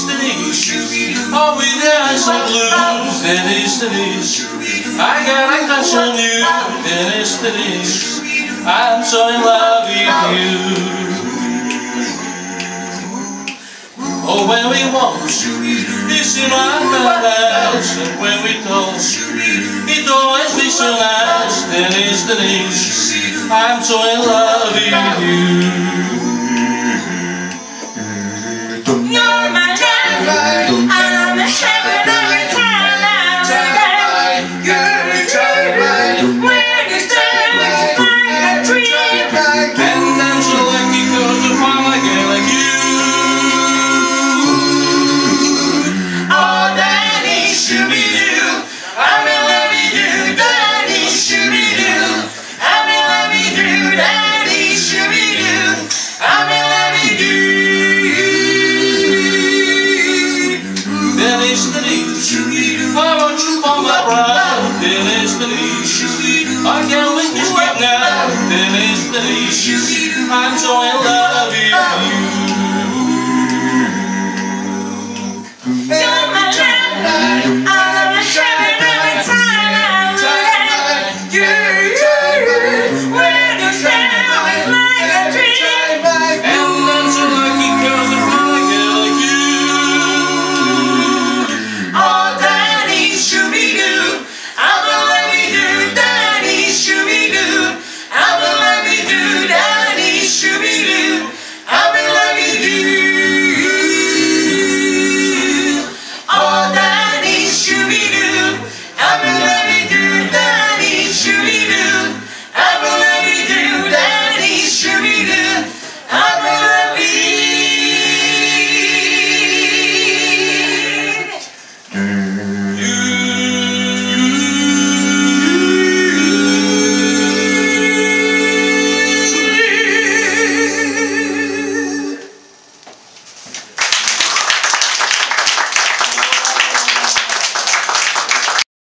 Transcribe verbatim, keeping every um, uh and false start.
Denise. Oh, with the eyes of blues, Denise, Denise. I got a crush on you, Denise, Denise. I'm so in love with you. Oh, when we walk, it's in my house, and when we talk, it always be so nice. Denise, Denise, I'm so in love with you. You're my life, and I'm a heaven every time I look. When you stay like a dream, and I'm so lucky 'cause I found a girl like you. Oh, Daddy, shoo-be-doo, I'm in love with you. Daddy, shoo-be-doo, I'm in love with you. Daddy, shoo-be-doo, I'm in love with you. Denise, Denise, I want you for my bride. Denise, Denise, I can't wait to sleep now. Denise, Denise, I'm so in love with you.